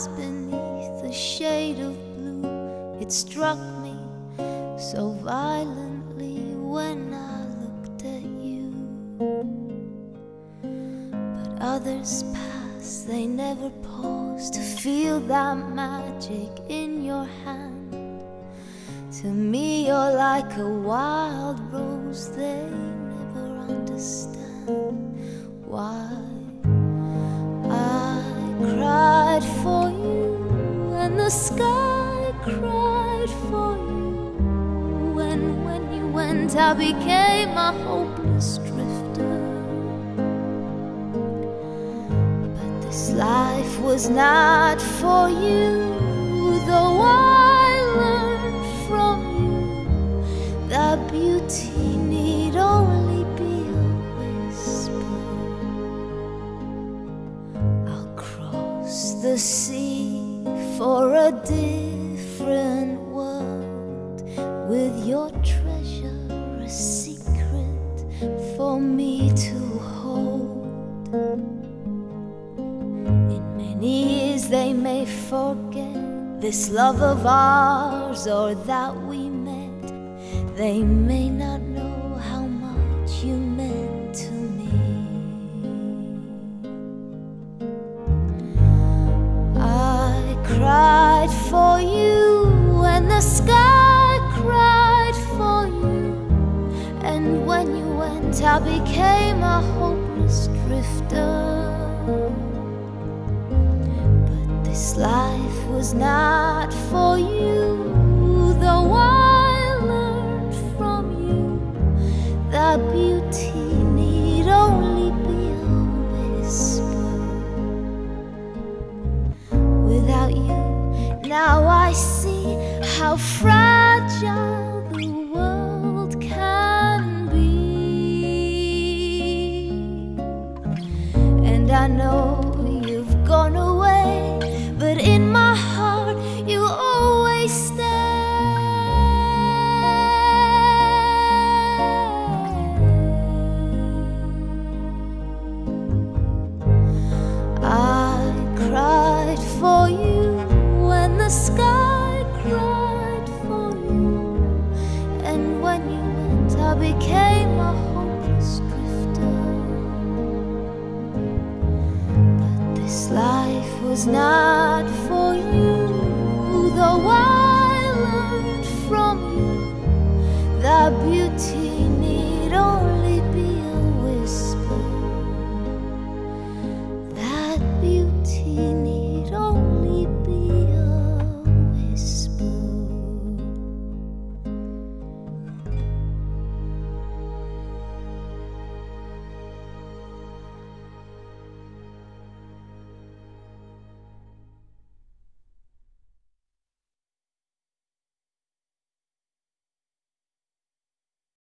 eyes beneath a shade of blue. It struck me so violently when I looked at you. But others pass, they never pause to feel that magic in your hand. To me you're like a wild rose, they never understand why. I cried for you and the sky cried for you, and when you went I became a hopeless drifter. But this life was not for you, though I learned from you that beauty need only be a whisper. I'll cross the sea for a different world, with your treasure a secret for me to hold. In many years they may forget this love of ours, or that we met. They may not know how much you meant to me. I cried for you and the sky cried for you, and when you went I became a hopeless drifter. But this life was not for you, though I learned from you that beauty need only be a whisper. Without you, now I see how fragile the world can be. And I know you've gone away, but in my heart you always stay. I cried for you when the sky cried for you, and when you went I became a hopeless drifter. But this life was not for you, though I learned from you that beauty